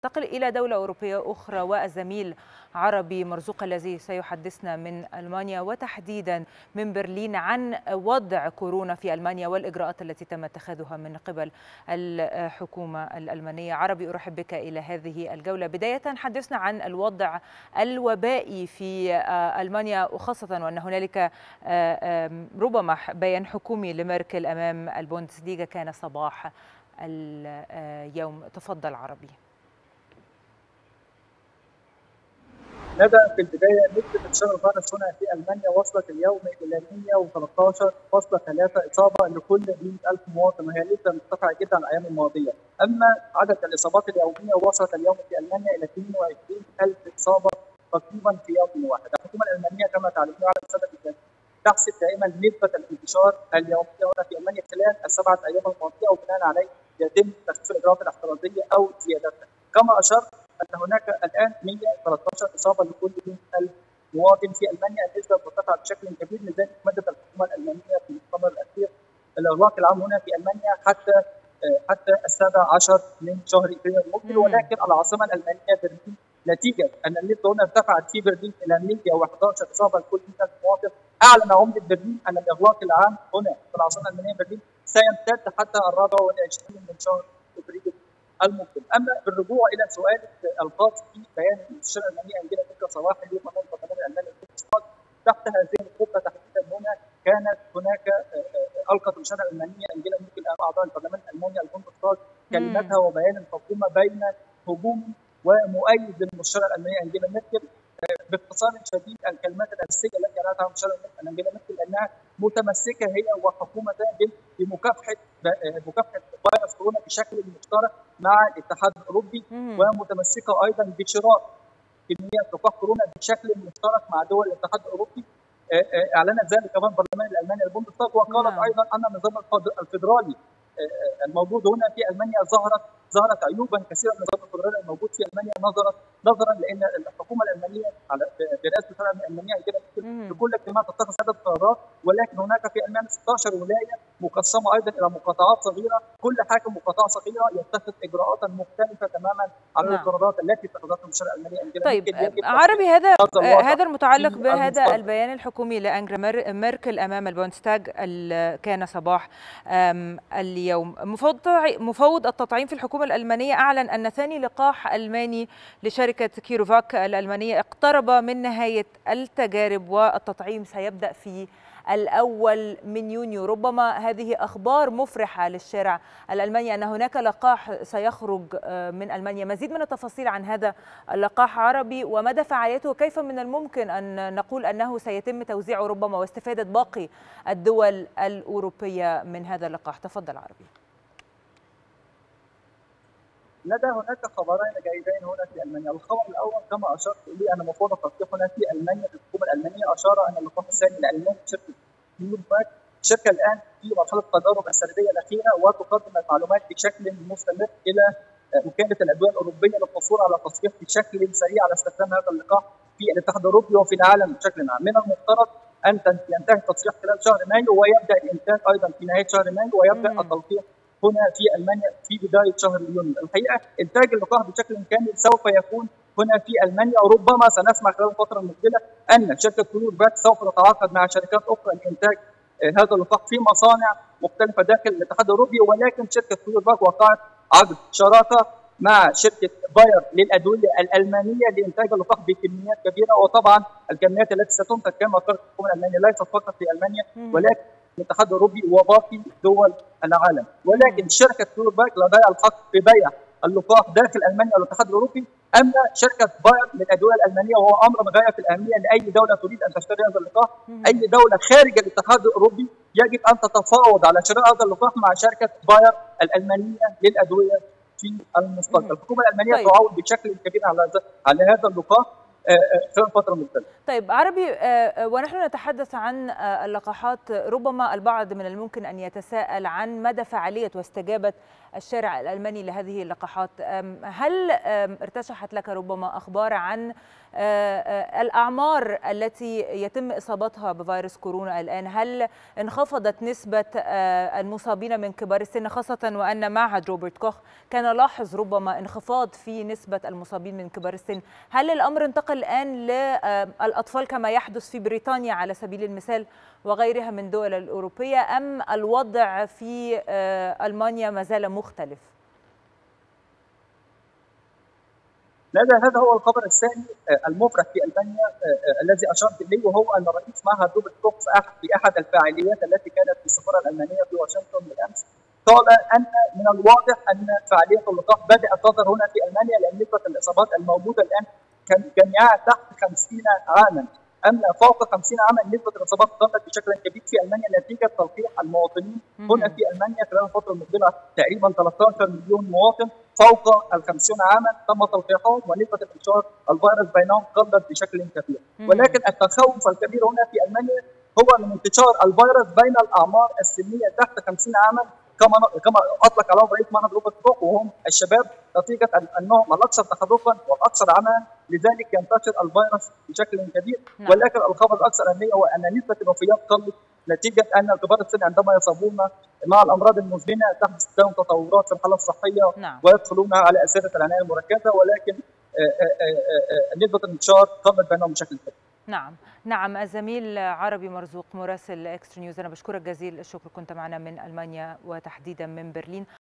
ننتقل إلى دولة أوروبية أخرى والزميل عربي مرزوق الذي سيحدثنا من ألمانيا وتحديدا من برلين عن وضع كورونا في ألمانيا والإجراءات التي تم اتخاذها من قبل الحكومة الألمانية. عربي، أرحب بك إلى هذه الجولة. بداية حدثنا عن الوضع الوبائي في ألمانيا، وخاصة وأن هنالك ربما بيان حكومي لميركل أمام البوندسليغا كان صباح اليوم. تفضل عربي. ندى، في البداية نسبة انتشار الفيروس هنا في ألمانيا وصلت اليوم إلى 113.3 إصابة لكل 100,000 مواطن، وهي نسبة مرتفعة جدا عن الأيام الماضية. أما عدد الإصابات اليومية وصلت اليوم في ألمانيا إلى 22,000 إصابة تقريبا في يوم واحد. الحكومة الألمانية كما تعلمون على سبب تحسب دائما نسبة الانتشار اليومية هنا في ألمانيا خلال السبعة أيام الماضية، وبناء عليه يتم تخفيف الإجراءات الاحترازية أو زيادتها. كما أشرت أن هناك الآن 113 إصابة لكل 100,000 مواطن في ألمانيا، النسبة مرتفعة بشكل كبير. لذلك مدت الحكومة الألمانية في المؤتمر الأخير الإغلاق العام هنا في ألمانيا حتى 17 من شهر ابريل المقبل. ولكن العاصمة الألمانية برلين، نتيجة أن النسبة هنا ارتفعت في برلين إلى 111 إصابة لكل 100,000 مواطن، أعلن عمدة برلين أن الإغلاق العام هنا في العاصمة الألمانية برلين سيمتد حتى 24 من شهر ابريل المقبل. اما بالرجوع الى سؤالك الخاص في بيان المستشاره الالمانيه انجيلا ميركل صباح اليوم امام البرلمان الالماني تحت هذه الخطه تحديدا هنا كانت هناك القت المستشاره الالمانيه انجيلا ميركل امام اعضاء البرلمان الالماني البوندستاغ كلمتها وبيان الحكومه بين هجوم ومؤيد للمستشاره الالمانيه انجيلا ميركل. باختصار شديد، الكلمات الاساسيه التي قالتها المستشاره انجيلا ميركل انها متمسكه هي وحكومتها بمكافحه فيروس كورونا بشكل مشترك مع الاتحاد الاوروبي، ومتمسكه ايضا بشراء كميات لقاح كورونا بشكل مشترك مع دول الاتحاد الاوروبي. اعلنت ذلك كمان البرلمان الالماني البوندستاغ، وقالت ايضا ان النظام الفيدرالي الموجود هنا في المانيا ظهرت عيوبا كثيره من النظام الفيدرالي الموجود في المانيا، نظرا لان الحكومه الالمانيه برئاسه الوزاره الالمانيه بكل اجتماع تتخذ عدد قرارات، ولكن هناك في المانيا 16 ولايه مقسمه ايضا الى مقاطعات صغيره، كل حاكم مقاطعه صغيره يتخذ اجراءات مختلفه تماما عن القرارات التي اتخذتها المستشاره الالمانيه. طيب عربي، هذا المتعلق بهذا البيان الحكومي لأنجلا ميركل امام البوندستاغ كان صباح اليوم. مفوض التطعيم في الحكومة الألمانية أعلن أن ثاني لقاح ألماني لشركة كيروفاك الألمانية اقترب من نهاية التجارب، والتطعيم سيبدأ في الأول من يونيو. ربما هذه أخبار مفرحة للشارع الألماني أن هناك لقاح سيخرج من ألمانيا. مزيد من التفاصيل عن هذا اللقاح عربي ومدى فعاليته، وكيف من الممكن أن نقول أنه سيتم توزيعه ربما واستفادة باقي الدول الأوروبية من هذا اللقاح. تفضل عربي. لدى هناك خبرين جيدين هنا في المانيا. الخبر الاول كما اشرت اليه ان مفوض التطبيق هنا في المانيا في الحكومه الالمانيه اشار ان اللقاح الثاني الالماني شركه كيروفاك الشركه الان في مرحله التجارب السرديه الاخيره، وتقدم المعلومات بشكل مستمر الى وكاله الادويه الاوروبيه للحصول على تصريح بشكل سريع على استخدام هذا اللقاح في الاتحاد الاوروبي وفي العالم بشكل عام. من المفترض ان ينتهي التصريح خلال شهر مايو، ويبدا الانتاج ايضا في نهايه شهر مايو، ويبدا التلقيح هنا في المانيا في بدايه شهر يونيو. الحقيقه انتاج اللقاح بشكل كامل سوف يكون هنا في المانيا، وربما سنسمع خلال الفتره المقبله ان شركه كيروفاك سوف تتعاقد مع شركات اخرى لانتاج هذا اللقاح في مصانع مختلفه داخل الاتحاد الاوروبي. ولكن شركه كيروفاك وقعت عقد شراكه مع شركه باير للادويه الالمانيه لانتاج اللقاح بكميات كبيره، وطبعا الكميات التي ستنتج كما قالت الحكومه الالمانيه ليست فقط في المانيا ولكن الاتحاد الاوروبي وباقي دول العالم. ولكن شركه كيروفاك لديها الحق في بيع اللقاح داخل المانيا والاتحاد الاوروبي. اما شركه باير للادويه الالمانيه وهو امر غايه في الاهميه لاي دوله تريد ان تشتري هذا اللقاح، اي دوله خارج الاتحاد الاوروبي يجب ان تتفاوض على شراء هذا اللقاح مع شركه باير الالمانيه للادويه في المستقبل. الحكومه الالمانيه تعول بشكل كبير على هذا اللقاح خلال فتره مختلفه. طيب عربي، ونحن نتحدث عن اللقاحات، ربما البعض من الممكن أن يتساءل عن مدى فعالية واستجابة الشارع الألماني لهذه اللقاحات. هل ارتشحت لك ربما أخبار عن الأعمار التي يتم إصابتها بفيروس كورونا الآن؟ هل انخفضت نسبة المصابين من كبار السن، خاصة وأن معهد روبرت كوخ كان لاحظ ربما انخفاض في نسبة المصابين من كبار السن؟ هل الأمر انتقل الآن للأطفال كما يحدث في بريطانيا على سبيل المثال وغيرها من الدول الأوروبية، أم الوضع في ألمانيا ما زال مختلف؟ هذا هو الخبر الثاني المفرح في المانيا الذي اشرت اليه، وهو ان رئيس معهد روبرت كوخ في احد الفعاليات التي كانت في السفاره الالمانيه في واشنطن بالامس قال ان من الواضح ان فعاليه اللقاح بدات تظهر هنا في المانيا، لان نسبه الاصابات الموجوده الان جميعها تحت 50 عاما، اما فوق 50 عاما نسبه الاصابات قلت بشكل كبير في المانيا نتيجه تلقيح المواطنين هنا في المانيا خلال الفتره المقبله. تقريبا 13 مليون مواطن فوق ال 50 عاما تم تلقيحهم، ونسبه انتشار الفيروس بينهم قلت بشكل كبير. ولكن التخوف الكبير هنا في المانيا هو من انتشار الفيروس بين الاعمار السنيه تحت 50 عاما، كما اطلق عليهم رئيس معهد روبرت كوخ، وهم الشباب، نتيجه انهم الاكثر تحركا والاكثر عملا، لذلك ينتشر الفيروس بشكل كبير. ولكن الخبر الاكثر اهميه هو ان نسبه الوفيات قلت نتيجه ان كبار السن عندما يصابون مع الامراض المزمنه تحدث لهم تطورات في الحاله الصحيه ويدخلون على اسره العنايه المركزه، ولكن نسبه الانتشار قلت بينهم بشكل كبير. نعم الزميل عربي مرزوق مراسل اكسترا نيوز، انا بشكرك جزيل الشكر، كنت معنا من المانيا وتحديدا من برلين.